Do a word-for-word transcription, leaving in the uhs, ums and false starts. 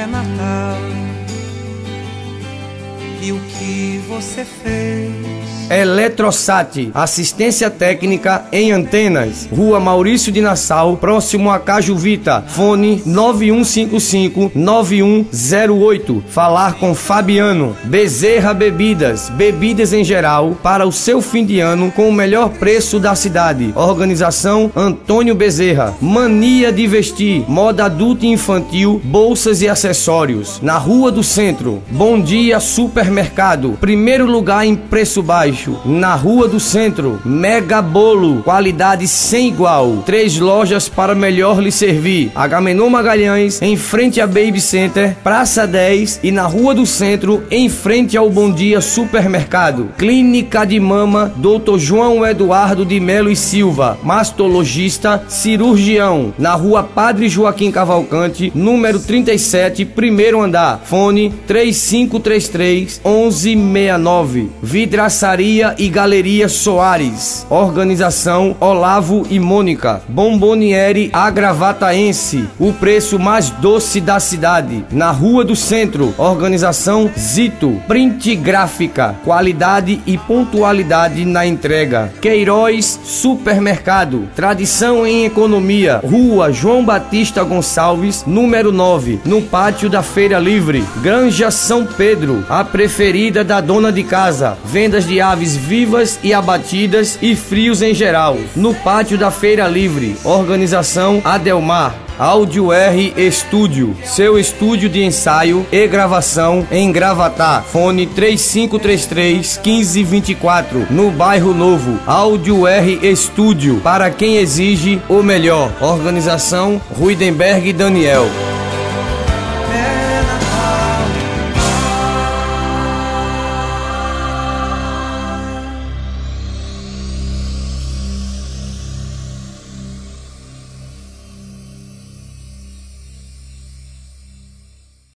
é Natal. E o que você fez? Eletrosat, assistência técnica em antenas, Rua Maurício de Nassau, próximo a Cajuvita, fone nove um cinco cinco, nove um zero oito, falar com Fabiano. Bezerra Bebidas, bebidas em geral para o seu fim de ano com o melhor preço da cidade. Organização Antônio Bezerra. Mania de Vestir, moda adulta e infantil, bolsas e acessórios, na Rua do Centro. Bom Dia Supermercado, primeiro lugar em preço baixo, na Rua do Centro. Mega Bolo, qualidade sem igual, três lojas para melhor lhe servir: Agamenon Magalhães, em frente a Baby Center, Praça dez, e na Rua do Centro, em frente ao Bom Dia Supermercado. Clínica de Mama doutor João Eduardo de Melo e Silva, mastologista, cirurgião, na Rua Padre Joaquim Cavalcante, número trinta e sete, primeiro andar, fone três cinco três três, onze sessenta e nove. Vidraçaria e Galeria Soares. Organização Olavo e Mônica. Bomboniere Agravataense, o preço mais doce da cidade, na Rua do Centro. Organização Zito. Print Gráfica, qualidade e pontualidade na entrega. Queiroz Supermercado, tradição em economia, Rua João Batista Gonçalves, número nove, no pátio da Feira Livre. Granja São Pedro, a preferida da dona de casa. Vendas de aves vivas e abatidas e frios em geral, no pátio da Feira Livre. Organização Adelmar. Áudio R Estúdio, seu estúdio de ensaio e gravação em Gravatá. Fone três cinco três três, um cinco dois quatro, no Bairro Novo. Áudio R Estúdio, para quem exige o melhor. Organização Ruidenberg Daniel.